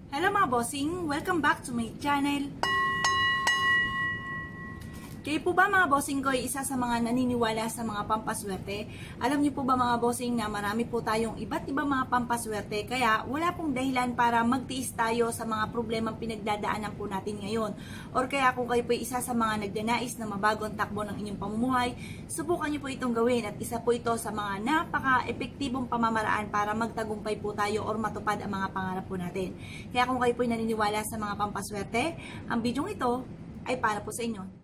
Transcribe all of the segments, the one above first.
Hello mga bossing! Welcome back to my channel! Kayo po ba mga bossing ko ay isa sa mga naniniwala sa mga pampaswerte? Alam niyo po ba mga bossing na marami po tayong iba't ibang mga pampaswerte, kaya wala pong dahilan para magtiis tayo sa mga problemang pinagdadaanan po natin ngayon. Or kaya kung kayo po ay isa sa mga nagdanais na mabagong takbo ng inyong pamumuhay, subukan niyo po itong gawin at isa po ito sa mga napaka-epektibong pamamaraan para magtagumpay po tayo or matupad ang mga pangarap po natin. Kaya kung kayo po ay naniniwala sa mga pampaswerte, ang bidyong ito ay para po sa inyo.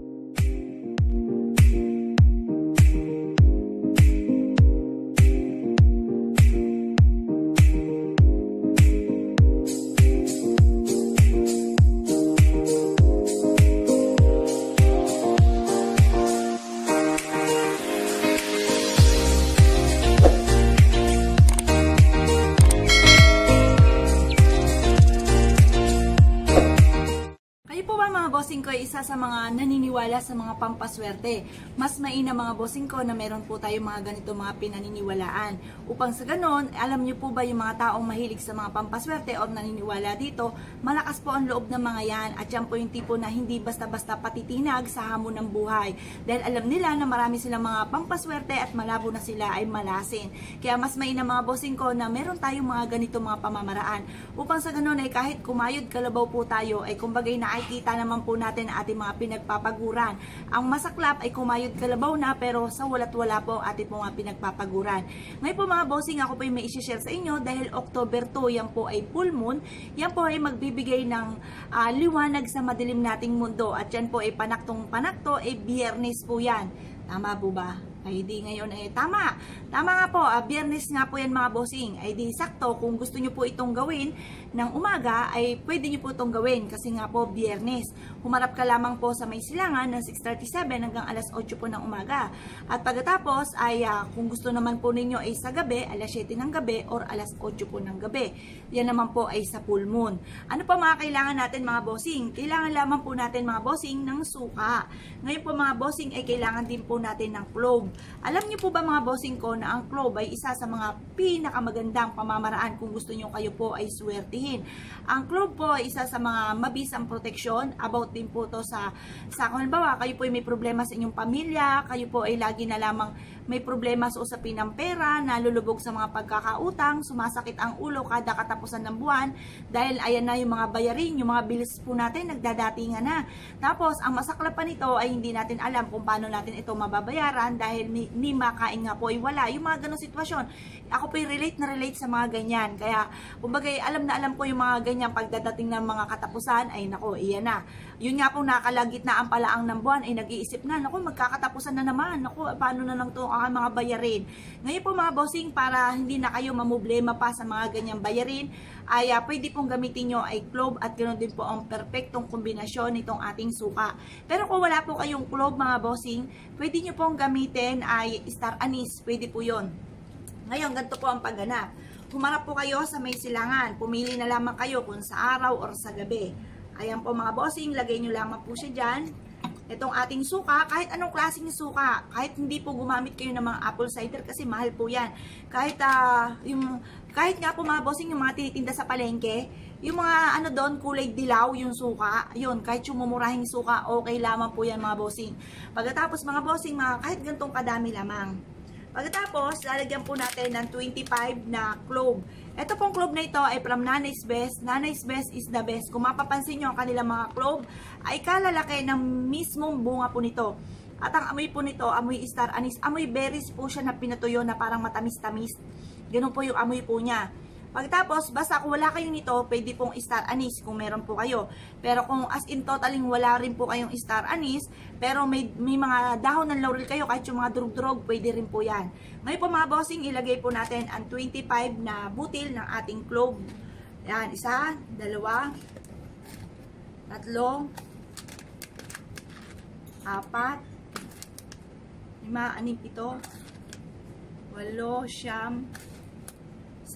Bossing ko ay isa sa mga naniniwala sa mga pampaswerte. Mas mainam mga bossing ko na meron po tayo mga ganito mga pinaniniwalaan. Upang sa ganon, alam niyo po ba yung mga taong mahilig sa mga pampaswerte o naniniwala dito, malakas po ang loob ng mga yan at yan po yung tipo na hindi basta-basta patitinag sa hamon ng buhay. Dahil alam nila na marami silang mga pampaswerte at malabo na sila ay malasin. Kaya mas mainam mga bossing ko na meron tayong mga ganito mga pamamaraan. Upang sa ganon ay kahit kumayod kalabaw po tayo ay kumbagay nakikita naman po natin ang ating mga pinagpapaguran. Ang masaklap ay kumayod kalabaw na pero sa walat wala po ang ating mga pinagpapaguran. Ngayon po mga bossing, ako po ay may i-share sa inyo dahil October 2, yan po ay full moon. Yan po ay magbibigay ng liwanag sa madilim nating mundo at yan po ay panaktong-panakto ay Biyernes po yan. Tama po ba? Ay di ngayon ay tama. Tama nga po, Biyernes nga po yan mga bossing. Ay di sakto, kung gusto nyo po itong gawin ng umaga, ay pwede nyo po itong gawin kasi nga po Biyernes. Humarap ka lamang po sa may silangan ng 6:37 hanggang alas 8 po ng umaga. At pagkatapos ay kung gusto naman po ninyo ay sa gabi, alas 7 ng gabi or alas 8 po ng gabi. Yan naman po ay sa full moon. Ano pa mga kailangan natin mga bossing? Kailangan lamang po natin mga bossing ng suka. Ngayon po mga bossing ay kailangan din po natin ng clove. Alam niyo po ba mga bossing ko na ang clove ay isa sa mga pinakamagandang pamamaraan kung gusto niyo kayo po ay swertihin. Ang clove po ay isa sa mga mabisang proteksyon. About din po to sa kung halimbawa kayo po ay may problema sa inyong pamilya, kayo po ay lagi na lamang may problema sa usapin ng pera, nalulubog sa mga pagkakautang, sumasakit ang ulo kada katapusan ng buwan dahil ayan na yung mga bayarin, yung mga bills po natin nagdadatingan na. Tapos ang masaklap pa nito ay hindi natin alam kung paano natin ito mababayaran dahil ni makain nga po ay wala. Yung mga ganong sitwasyon, ako po ay relate na relate sa mga ganyan. Kaya kumbaga alam na alam ko yung mga ganyan pagdadating ng mga katapusan ay nako, iyan na. Yun nga po nakalagitnaan pala ang ng buwan ay nag-iisip na, nako magkakatapusan na naman, nako paano na lang to ang mga bayarin. Ngayon po mga bossing, para hindi na kayo mamoblema pa sa mga ganyang bayarin, ay pwede pong gamitin nyo ay clove at ganoon din po ang perfectong kombinasyon nitong ating suka. Pero kung wala po kayong clove mga bossing, pwede nyo pong gamitin ay star anise, pwede po yon. Ngayon, ganito po ang pagganap. Humarap po kayo sa may silangan, pumili na lamang kayo kung sa araw or sa gabi. Ayan po mga bossing, lagay nyo lamang po siya dyan. Itong ating suka, kahit anong klaseng suka, kahit hindi po gumamit kayo ng mga apple cider kasi mahal po yan. Kahit nga po mga bossing, yung mga tinitinda sa palengke, yung mga ano doon, kulay dilaw yung suka, yun, kahit yung mumurahing suka, okay lamang po yan mga bossing. Pagkatapos mga bossing, kahit gantong kadami lamang. Pagkatapos, lalagyan po natin ng 25 na clove. Ito pong clove na ito ay from Nanay's Best. Nanay's Best is the best. Kung mapapansin nyo ang kanilang mga clove, ay kalalaki ng mismong bunga po nito. At ang amoy po nito, amoy star anise. Amoy berries po siya na pinatuyo na parang matamis-tamis. Ganun po yung amoy po niya. Pagkatapos, basta kung wala kayong nito, pwede pong star anise kung meron po kayo. Pero kung as in totaling wala rin po kayong star anise, pero may mga dahon ng laurel kayo, kahit yung mga durug-durog, pwede rin po yan. Ngayon po mga bossing, ilagay po natin ang 25 na butil ng ating clove. Yan, 1, 2, 3, 4, 5, 6, 7, 8, 9, 10, 11, 12, 13, 14, 15.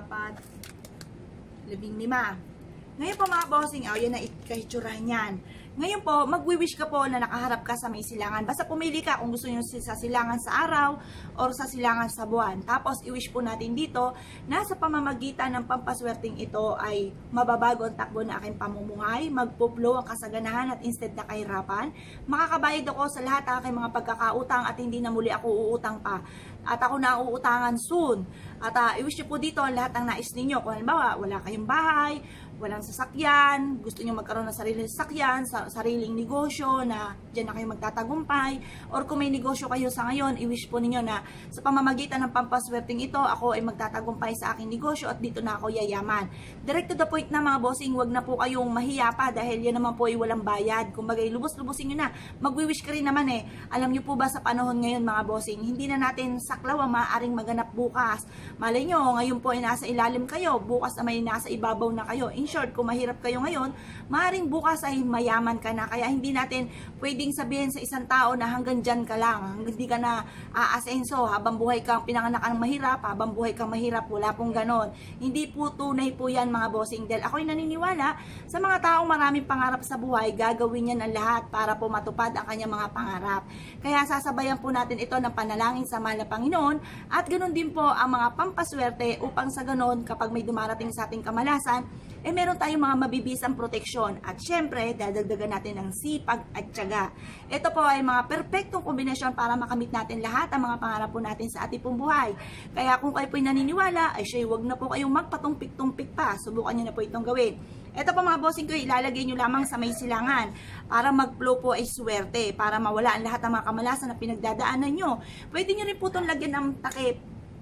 Ngayon po mga bossing, yan na ikahitsurahan yan. Ngayon po, magwi-wish ka po na nakaharap ka sa may silangan. Basta pumili ka kung gusto nyo sa silangan sa araw or sa silangan sa buwan. Tapos, i-wish po natin dito na sa pamamagitan ng pampaswerteng ito ay mababago ang takbo na aking pamumuhay, magpo-flow ang kasaganahan at instead na kahirapan. Makakabayad ako sa lahat ng aking mga pagkakautang at hindi na muli ako uutang pa. At ako na uutangan soon. At i-wish nyo po dito lahat ng nais ninyo. Kung halimbawa, wala kayong bahay, walang sasakyan, gusto nyo magkaroon ng sariling sasakyan, sariling negosyo na dyan na kayo magtatagumpay, or kung may negosyo kayo sa ngayon, i-wish po ninyo na sa pamamagitan ng pampaswerteng ito, ako ay magtatagumpay sa aking negosyo at dito na ako yayaman. Direct to the point na mga bossing, wag na po kayong mahiya pa dahil yan naman po ay walang bayad. Kung bagay, lubos-lubusin nyo na. Magwi-wish ka rin naman eh. Alam nyo po ba sa panahon ngayon mga bossing, hindi na natin saklaw ang maaaring maganap bukas. Malay nyo, ngayon po ay nasa ilalim kayo, bukas na may nasa ibabaw na kayo. In short, kung mahirap kayo ngayon, maaaring bukas ay mayaman ka na. Kaya hindi natin pwedeng sabihin sa isang tao na hanggang dyan ka lang, hindi ka na aasenso, habang buhay kang pinanganak ng mahirap, habang buhay kang mahirap, wala pong ganon. Hindi po tunay po yan mga bossing, dahil ako'y naniniwala sa mga taong maraming pangarap sa buhay, gagawin niya ng lahat para po matupad ang kanyang mga pangarap. Kaya sasabayan po natin ito ng panalangin sa mahal na Panginoon at ganon din po ang mga pampaswerte upang sa ganon kapag may dumarating sa ating kamalasan, meron tayong mga mabibisang proteksyon at syempre dadagdagan natin ng sipag at tiyaga. Ito po ay mga perpektong kombinasyon para makamit natin lahat ang mga pangarap po natin sa ating pong buhay. Kaya kung kayo po'y naniniwala, ay siya wag na po kayong magpatumpik-tumpik pa. Subukan nyo na po itong gawin. Ito po mga bossing ko, ilalagay nyo lamang sa may silangan para mag-flow po ay swerte, para mawala ang lahat ng mga kamalasan na pinagdadaanan nyo. Pwede nyo rin po itong lagyan ng takip.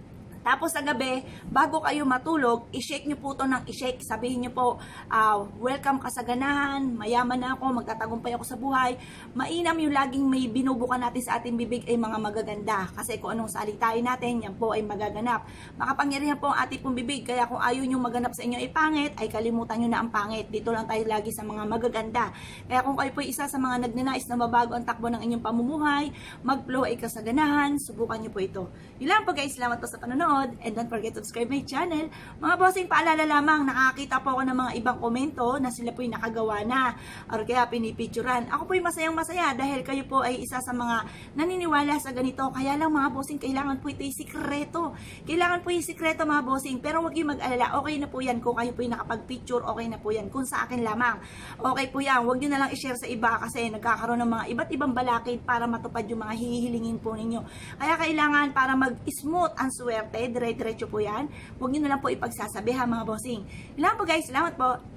Tapos sa gabi, bago kayo matulog, i-shake nyo po ito ng i-shake. Sabihin nyo po, welcome kasaganahan, mayaman na ako, magtatagumpay ako sa buhay. Mainam yung laging may binubukan natin sa ating bibig ay mga magaganda. Kasi kung anong salitain natin, yan po ay magaganap. Makapangyarihan po ang ating pong bibig, kaya kung ayaw nyo maganap sa inyo ay pangit, ay kalimutan nyo na ang pangit. Dito lang tayo lagi sa mga magaganda. Kaya kung kayo po isa sa mga nagnanais na mabago ang takbo ng inyong pamumuhay, mag-flow ay kasaganahan, subukan nyo po ito. Yun lang po guys, salamat po sa panonood. And don't forget to subscribe my channel. Mga bossing, paalala lamang, nakakita po ako ng mga ibang komento na sila po'y nakagawa na or kaya pinipicturan. Ako po'y masayang masaya dahil kayo po ay isa sa mga naniniwala sa ganito. Kaya lang mga bossing, kailangan po ito'y sikreto. Kailangan po yung sikreto mga bossing. Pero huwag yung mag-alala, okay na po yan kung kayo po'y nakapag-picture, okay na po yan. Kung sa akin lamang, okay po yan. Huwag nyo na lang i-share sa iba kasi nagkakaroon ng mga iba't ibang balakid para matupad yung mga hihilingin po ninyo. Kaya kailangan para mag-smooth ang swerte, dire-diretso po yan. Huwag nyo na lang po ipagsasabi ha mga bossing. Yun lang po guys, salamat po.